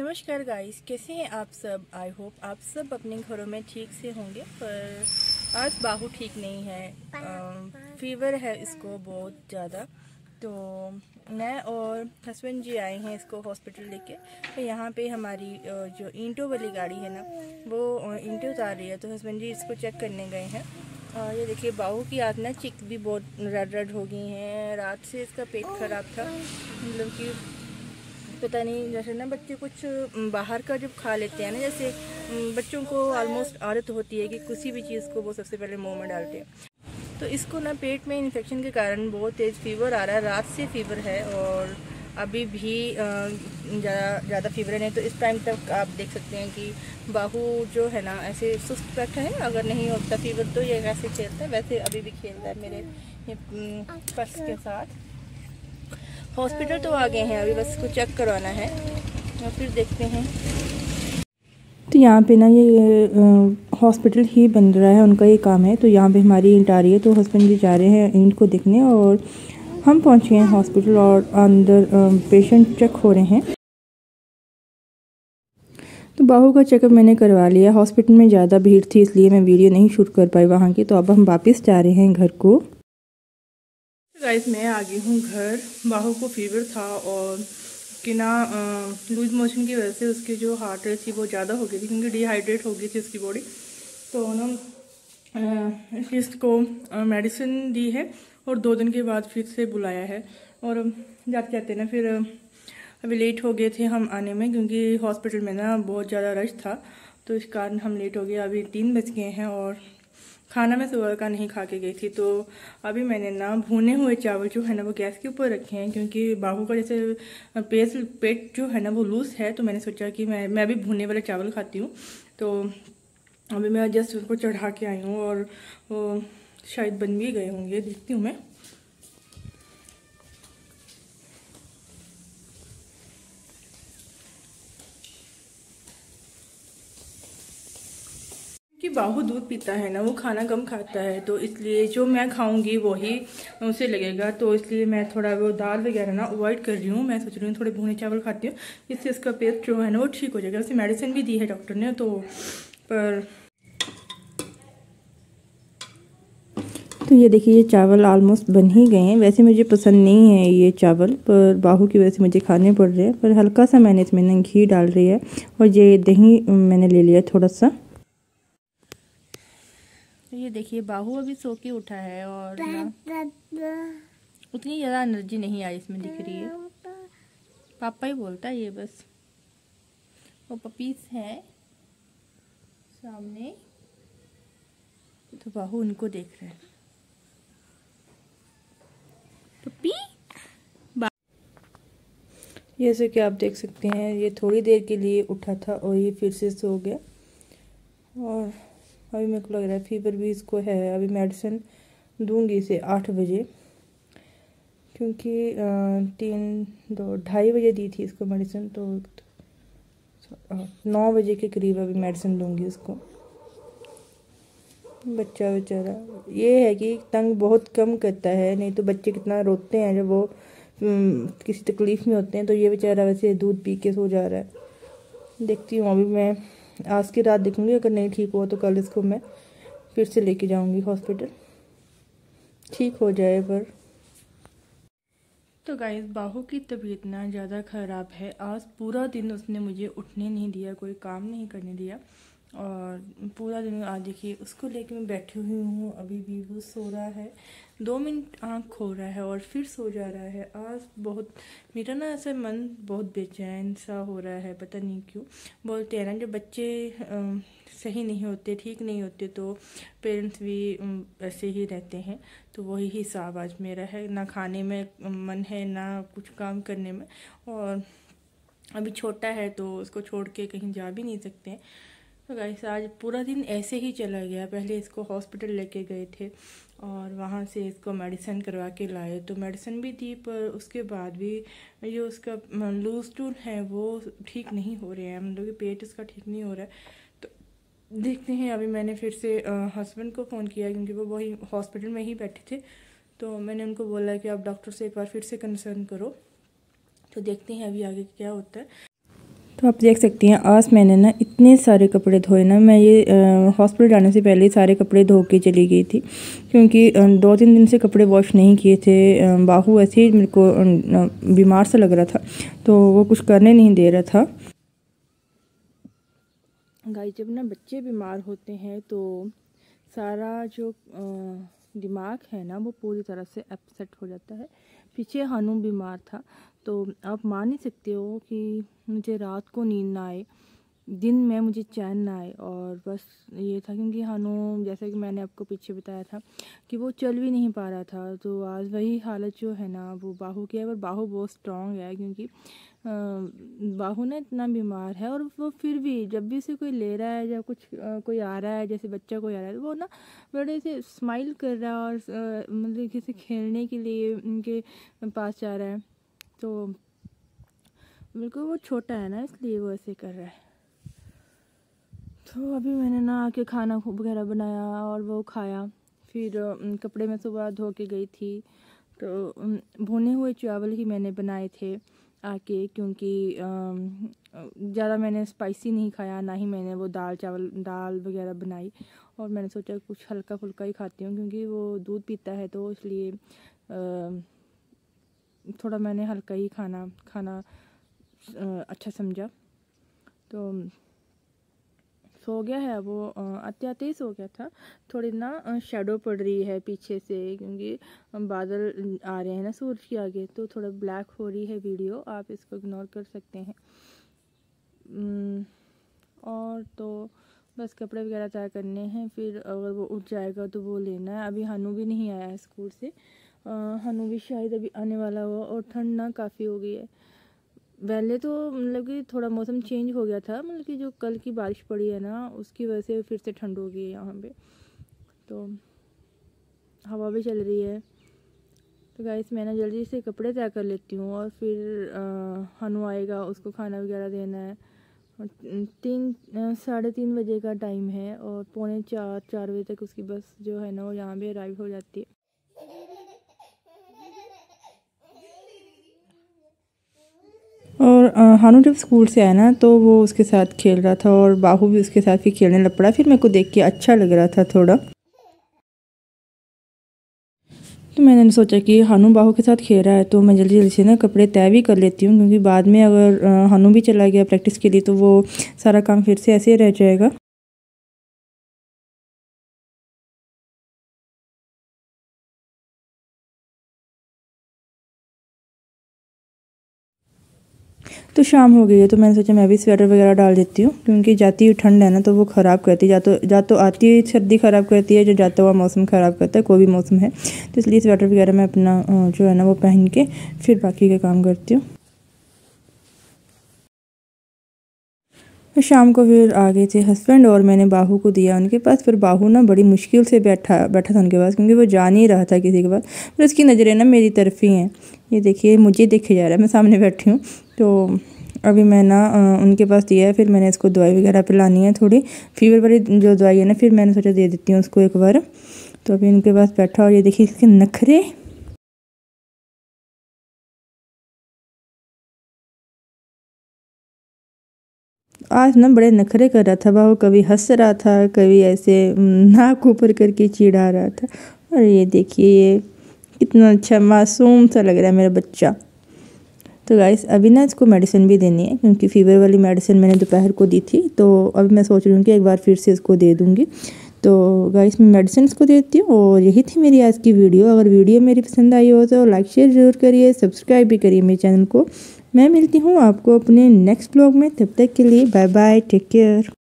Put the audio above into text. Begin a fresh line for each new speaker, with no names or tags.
नमस्कार गाइस, कैसे हैं आप सब। आई होप आप सब अपने घरों में ठीक से होंगे। पर आज बाहू ठीक नहीं है, फीवर है इसको बहुत ज़्यादा। तो मैं और हस्बैंड जी आए हैं इसको हॉस्पिटल लेके। तो यहाँ पे हमारी जो ईंटों वाली गाड़ी है ना, वो ईंटें उतार रही है। तो हस्बैंड जी इसको चेक करने गए हैं। और ये देखिए बाहू की आज ना चिक भी बहुत रेड रेड हो गई हैं। रात से इसका पेट खराब था, मतलब कि पता नहीं, जैसे ना बच्चे कुछ बाहर का जब खा लेते हैं ना, जैसे बच्चों को ऑलमोस्ट आदत होती है कि किसी भी चीज़ को वो सबसे पहले मुंह में डालते हैं। तो इसको ना पेट में इन्फेक्शन के कारण बहुत तेज़ फीवर आ रहा है। रात से फीवर है और अभी भी ज़्यादा फीवर है। नहीं तो इस टाइम तक आप देख सकते हैं कि बाहू जो है ना ऐसे सुस्त बैठा है। अगर नहीं होता फीवर तो ये कैसे खेलता है, वैसे अभी भी खेल रहा है मेरे पर्स के साथ। हॉस्पिटल तो आ गए हैं, अभी बस इसको चेक करवाना है और फिर देखते हैं। तो यहाँ पे ना ये हॉस्पिटल ही बन रहा है, उनका ये काम है। तो यहाँ पे हमारी ईंट आ रही है, तो हस्बैंड जी जा रहे हैं ईंट को देखने और हम पहुँच गए हैं हॉस्पिटल और अंदर पेशेंट चेक हो रहे हैं। तो बाहू का चेकअप मैंने करवा लिया। हॉस्पिटल में ज़्यादा भीड़ थी इसलिए मैं वीडियो नहीं शूट कर पाई वहाँ की। तो अब हम वापस जा रहे हैं घर को। गाइस मैं आ गई हूँ घर। बाहू को फीवर था और कि ना लूज मोशन की वजह से उसकी जो हार्ट रेट थी वो ज़्यादा हो गई थी, क्योंकि डिहाइड्रेट हो गई थी उसकी बॉडी। तो उन्होंने इसको मेडिसिन दी है और 2 दिन के बाद फिर से बुलाया है। और जाते जाते ना फिर अभी लेट हो गए थे हम आने में, क्योंकि हॉस्पिटल में ना बहुत ज़्यादा रश था। तो इस कारण हम लेट हो गए। अभी 3 बज गए हैं और खाना मैं सुबह का नहीं खा के गई थी। तो अभी मैंने ना भुने हुए चावल जो है ना वो गैस के ऊपर रखे हैं, क्योंकि बाहू का जैसे पेट जो है ना वो लूज है। तो मैंने सोचा कि मैं भी भुने वाले चावल खाती हूँ। तो अभी मैं जस्ट उसको चढ़ा के आई हूँ और वो शायद बन भी गए होंगे, देखती हूँ मैं। कि बाहू दूध पीता है ना, वो खाना कम खाता है, तो इसलिए जो मैं खाऊंगी वही उसे लगेगा। तो इसलिए मैं थोड़ा वो दाल वगैरह ना अवॉइड कर रही हूँ। मैं सोच रही हूँ थोड़े भुने चावल खाती हूँ, इससे इसका पेट जो है ना वो ठीक हो जाएगा। उसे मेडिसिन भी दी है डॉक्टर ने। तो ये देखिए ये चावल ऑलमोस्ट बन ही गए हैं। वैसे मुझे पसंद नहीं है ये चावल, पर बाहू की वजह से मुझे खाने पड़ रहे हैं। पर हल्का सा मैंने इसमें घी डाल रही है और ये दही मैंने ले लिया थोड़ा सा। तो ये देखिए बाहू अभी सो के उठा है और उतनी ज़्यादा एनर्जी नहीं आई इसमें दिख रही है। पापा ही बोलता है ये बस। वो पपीस है सामने, तो बाहू उनको देख रहा है। पपी जैसे कि आप देख सकते हैं ये थोड़ी देर के लिए उठा था और ये फिर से सो गया। और अभी मेरे को लग रहा है फीवर भी इसको है। अभी मेडिसिन दूंगी इसे 8 बजे, क्योंकि 2-2:30 बजे दी थी इसको मेडिसिन। तो 9 बजे के करीब अभी मेडिसिन दूंगी इसको। बच्चा बेचारा ये है कि तंग बहुत कम करता है, नहीं तो बच्चे कितना रोते हैं जब वो किसी तकलीफ़ में होते हैं। तो ये बेचारा वैसे दूध पी के सो जा रहा है। देखती हूँ अभी मैं आज की रात देखूँगी, अगर नहीं ठीक हुआ तो कल इसको मैं फिर से लेके जाऊँगी हॉस्पिटल, ठीक हो जाए। पर तो गाइस बाहू की तबीयत ना ज़्यादा ख़राब है। आज पूरा दिन उसने मुझे उठने नहीं दिया, कोई काम नहीं करने दिया। और पूरा दिन आज देखिए उसको लेके मैं बैठी हुई हूँ। अभी भी वो सो रहा है, 2 मिनट आँख खोल रहा है और फिर सो जा रहा है। आज बहुत मेरा ना ऐसे मन बहुत बेचैन सा हो रहा है, पता नहीं क्यों। बोलते हैं ना जब बच्चे सही नहीं होते, ठीक नहीं होते, तो पेरेंट्स भी ऐसे ही रहते हैं। तो वही हिसाब आज मेरा है, ना खाने में मन है ना कुछ काम करने में। और अभी छोटा है तो उसको छोड़ के कहीं जा भी नहीं सकते हैं। तो गाइस आज पूरा दिन ऐसे ही चला गया। पहले इसको हॉस्पिटल लेके गए थे और वहाँ से इसको मेडिसिन करवा के लाए, तो मेडिसिन भी दी। पर उसके बाद भी जो उसका लूज स्टूल है वो ठीक नहीं हो रहे हैं, मतलब कि पेट उसका ठीक नहीं हो रहा है। तो देखते हैं। अभी मैंने फिर से हस्बैंड को फ़ोन किया, क्योंकि वो वही हॉस्पिटल में ही बैठे थे। तो मैंने उनको बोला कि आप डॉक्टर से एक बार फिर से कंसर्न करो। तो देखते हैं अभी आगे क्या होता है। तो आप देख सकती हैं आज मैंने ना इतने सारे कपड़े धोए ना। मैं ये हॉस्पिटल जाने से पहले सारे कपड़े धो के चली गई थी, क्योंकि 2-3 दिन से कपड़े वॉश नहीं किए थे। बाहू ऐसे ही मेरे को बीमार सा लग रहा था, तो वो कुछ करने नहीं दे रहा था। गाइस, जब ना बच्चे बीमार होते हैं तो सारा जो दिमाग है ना वो पूरी तरह से अपसेट हो जाता है। पीछे हानू बीमार था, तो आप मान नहीं सकते हो कि मुझे रात को नींद ना आए, दिन में मुझे चैन ना आए। और बस ये था क्योंकि हानू, जैसे कि मैंने आपको पीछे बताया था कि वो चल भी नहीं पा रहा था, तो आज वही हालत जो है ना वो बाहू की है। पर बाहू बहुत स्ट्रॉन्ग है, क्योंकि बाहू ना इतना बीमार है, और वो फिर भी जब भी उसे कोई ले रहा है या कुछ कोई आ रहा है, जैसे बच्चा कोई आ रहा है, तो वो ना बड़े से स्माइल कर रहा है और मतलब किसी खेलने के लिए उनके पास जा रहा है। तो बिल्कुल वो छोटा है ना, इसलिए वो ऐसे कर रहा है। तो अभी मैंने ना आके खाना वगैरह बनाया और वो खाया। फिर कपड़े में सुबह धो के गई थी, तो भुने हुए चावल ही मैंने बनाए थे आके, क्योंकि ज़्यादा मैंने स्पाइसी नहीं खाया, ना ही मैंने वो दाल वगैरह बनाई। और मैंने सोचा कुछ हल्का फुल्का ही खाती हूँ, क्योंकि वो दूध पीता है, तो इसलिए थोड़ा मैंने हल्का ही खाना अच्छा समझा। तो सो गया है वो, आते आते ही सो गया था। थोड़ी ना शेडो पड़ रही है पीछे से, क्योंकि बादल आ रहे हैं ना सूरज के आगे, तो थोड़ा ब्लैक हो रही है वीडियो, आप इसको इग्नोर कर सकते हैं। और तो बस कपड़े वगैरह तय करने हैं, फिर अगर वो उठ जाएगा तो वो लेना है। अभी हनु भी नहीं आया है स्कूल से, हनु भी शायद अभी आने वाला हुआ। और ठंड ना काफ़ी हो गई है। पहले तो मतलब कि थोड़ा मौसम चेंज हो गया था, मतलब कि जो कल की बारिश पड़ी है ना उसकी वजह से फिर से ठंड हो गई है यहाँ पे, तो हवा भी चल रही है। तो गाइस, मैं ना जल्दी से कपड़े तय कर लेती हूँ, और फिर हनु आएगा, उसको खाना वगैरह देना है। 3-3:30 बजे का टाइम है, और 3:45-4 बजे तक उसकी बस जो है ना वो यहाँ पे अराइव हो जाती है। और हानू जब स्कूल से आया ना तो वो उसके साथ खेल रहा था, और बाहू भी उसके साथ फिर खेलने लग पड़ा। फिर मेरे को देख के अच्छा लग रहा था थोड़ा, तो मैंने सोचा कि हानू बाहू के साथ खेल रहा है तो मैं जल्दी जल्दी से ना कपड़े तय भी कर लेती हूँ, क्योंकि बाद में अगर हानू भी चला गया प्रैक्टिस के लिए तो वो सारा काम फिर से ऐसे ही रह जाएगा। तो शाम हो गई है, तो मैंने सोचा मैं भी स्वेटर वगैरह डाल देती हूँ, क्योंकि जाती हुई ठंड है ना तो वो ख़राब करती है। जा तो आती हुई सर्दी ख़राब करती है, जो जाता हुआ मौसम ख़राब करता है, कोई भी मौसम है। तो इसलिए स्वेटर वगैरह मैं अपना जो है ना वो पहन के फिर बाकी का काम करती हूँ। शाम को फिर आ गए थे हस्बैंड, और मैंने बाहू को दिया उनके पास। फिर बाहू ना बड़ी मुश्किल से बैठा था उनके पास, क्योंकि वो जा नहीं रहा था किसी के पास। फिर उसकी नज़रें ना मेरी तरफ ही हैं, ये देखिए मुझे देखे जा रहा है, मैं सामने बैठी हूँ। तो अभी मैं ना उनके पास दिया है। फिर मैंने इसको दवाई वगैरह पिलानी है, थोड़ी फीवर वाली जो दवाई है ना, फिर मैंने सोचा दे देती हूँ उसको एक बार। तो अभी उनके पास बैठा, और ये देखिए इसके नखरे। आज ना बड़े नखरे कर रहा था बाहू, कभी हंस रहा था, कभी ऐसे नाक ऊपर करके चिढ़ा रहा था। और ये देखिए ये कितना अच्छा मासूम सा लग रहा है मेरा बच्चा। तो गाइस, अभी ना इसको मेडिसिन भी देनी है, क्योंकि फ़ीवर वाली मेडिसिन मैंने दोपहर को दी थी, तो अभी मैं सोच रही हूँ कि एक बार फिर से इसको दे दूँगी। तो गाइस, मैं मेडिसिन इसको देती हूँ। और यही थी मेरी आज की वीडियो। अगर वीडियो मेरी पसंद आई हो तो लाइक शेयर ज़रूर करिए, सब्सक्राइब भी करिए मेरे चैनल को। मैं मिलती हूँ आपको अपने नेक्स्ट ब्लॉग में, तब तक के लिए बाय बाय, टेक केयर।